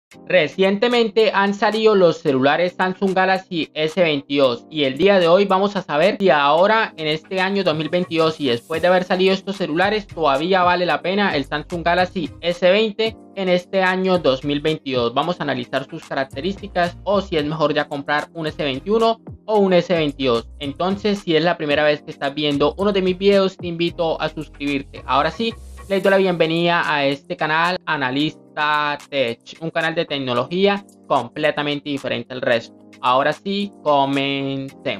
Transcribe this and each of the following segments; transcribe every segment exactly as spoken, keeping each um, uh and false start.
Recientemente han salido los celulares Samsung Galaxy S veintidós y el día de hoy vamos a saber si ahora en este año dos mil veintidós y después de haber salido estos celulares todavía vale la pena el Samsung Galaxy S veinte en este año dos mil veintidós. Vamos a analizar sus características o si es mejor ya comprar un S veintiuno o un S veintidós. Entonces, si es la primera vez que estás viendo uno de mis videos, te invito a suscribirte. Ahora sí, les doy la bienvenida a este canal Analista Tech, un canal de tecnología completamente diferente al resto. Ahora sí, comencemos.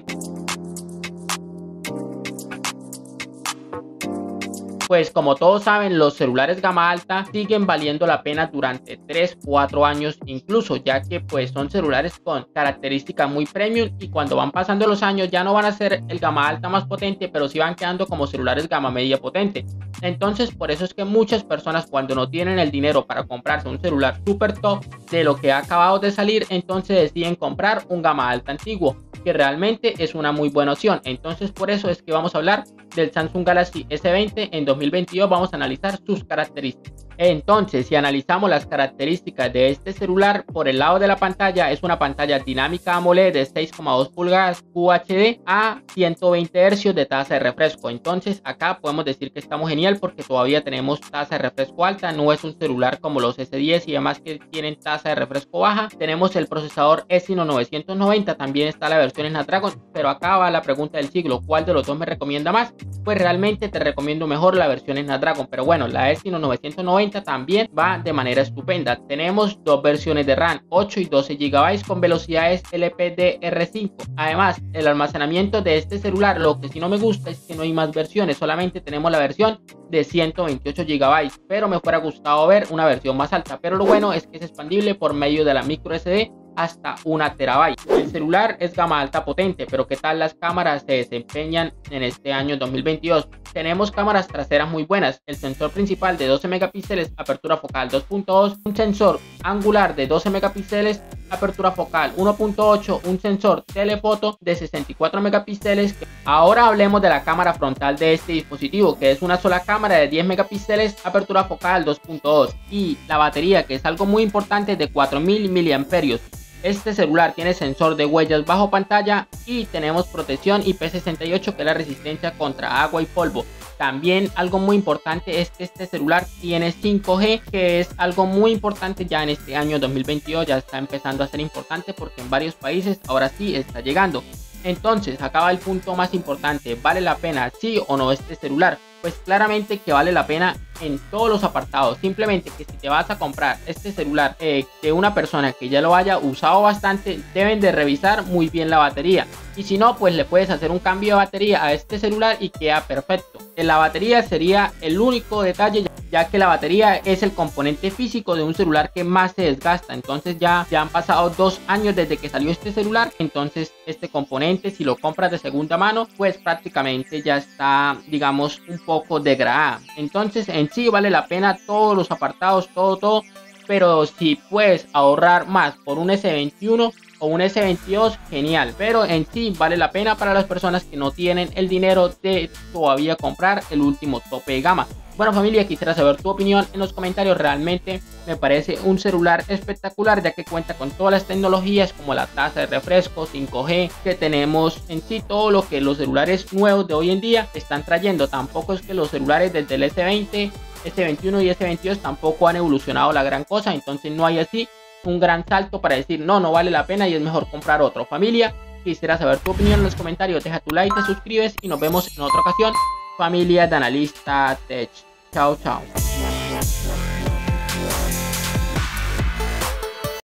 Pues como todos saben, los celulares gama alta siguen valiendo la pena durante tres cuatro años incluso, ya que pues son celulares con características muy premium y cuando van pasando los años ya no van a ser el gama alta más potente, pero sí van quedando como celulares gama media potente. Entonces por eso es que muchas personas, cuando no tienen el dinero para comprarse un celular super top de lo que ha acabado de salir, entonces deciden comprar un gama alta antiguo, que realmente es una muy buena opción. Entonces por eso es que vamos a hablar del Samsung Galaxy S veinte en dos mil veintidós. Vamos a analizar sus características. Entonces, si analizamos las características de este celular, por el lado de la pantalla es una pantalla dinámica AMOLED de seis coma dos pulgadas Q H D a ciento veinte hercios de tasa de refresco. Entonces acá podemos decir que estamos genial porque todavía tenemos tasa de refresco alta. No es un celular como los S diez y demás que tienen tasa de refresco baja. Tenemos el procesador Exynos novecientos noventa, también está la versión Snapdragon, pero acá va la pregunta del siglo: ¿cuál de los dos me recomienda más? Pues realmente te recomiendo mejor la versión Snapdragon, pero bueno, la Exynos novecientos noventa también va de manera estupenda. Tenemos dos versiones de RAM, ocho y doce gigabytes con velocidades L P D R cinco. Además, el almacenamiento de este celular, lo que sí no me gusta es que no hay más versiones, solamente tenemos la versión de ciento veintiocho gigabytes, pero me fuera gustado ver una versión más alta. Pero lo bueno es que es expandible por medio de la micro S D hasta una terabyte. El celular es gama alta potente, pero ¿qué tal las cámaras se desempeñan en este año dos mil veintidós? Tenemos cámaras traseras muy buenas, el sensor principal de doce megapíxeles, apertura focal dos punto dos, un sensor angular de doce megapíxeles, apertura focal uno punto ocho, un sensor telefoto de sesenta y cuatro megapíxeles. Ahora hablemos de la cámara frontal de este dispositivo, que es una sola cámara de diez megapíxeles, apertura focal dos punto dos, y la batería, que es algo muy importante, de cuatro mil miliamperios hora. Este celular tiene sensor de huellas bajo pantalla y tenemos protección I P sesenta y ocho, que es la resistencia contra agua y polvo. También algo muy importante es que este celular tiene cinco G, que es algo muy importante ya en este año dos mil veintidós. Ya está empezando a ser importante porque en varios países ahora sí está llegando. Entonces acaba el punto más importante: ¿vale la pena sí o no este celular? Pues claramente que vale la pena en todos los apartados. Simplemente que si te vas a comprar este celular eh, de una persona que ya lo haya usado bastante, deben de revisar muy bien la batería, y si no, pues le puedes hacer un cambio de batería a este celular y queda perfecto. En la batería sería el único detalle, ya que la batería es el componente físico de un celular que más se desgasta. Entonces ya, ya han pasado dos años desde que salió este celular, entonces este componente, si lo compras de segunda mano, pues prácticamente ya está, digamos, un poco degradada. Entonces en sí vale la pena todos los apartados, todo, todo. Pero si puedes ahorrar más por un S veintiuno o un S veintidós, genial. Pero en sí vale la pena para las personas que no tienen el dinero de todavía comprar el último tope de gama. Bueno familia, quisiera saber tu opinión en los comentarios. Realmente me parece un celular espectacular, ya que cuenta con todas las tecnologías como la tasa de refresco, cinco G, que tenemos en sí todo lo que los celulares nuevos de hoy en día están trayendo. Tampoco es que los celulares desde el S veinte, S veintiuno y S veintidós tampoco han evolucionado la gran cosa, entonces no hay así un gran salto para decir no, no vale la pena y es mejor comprar otro. Familia, quisiera saber tu opinión en los comentarios, deja tu like, te suscribes y nos vemos en otra ocasión. Familia de Analista Tech, chao chao.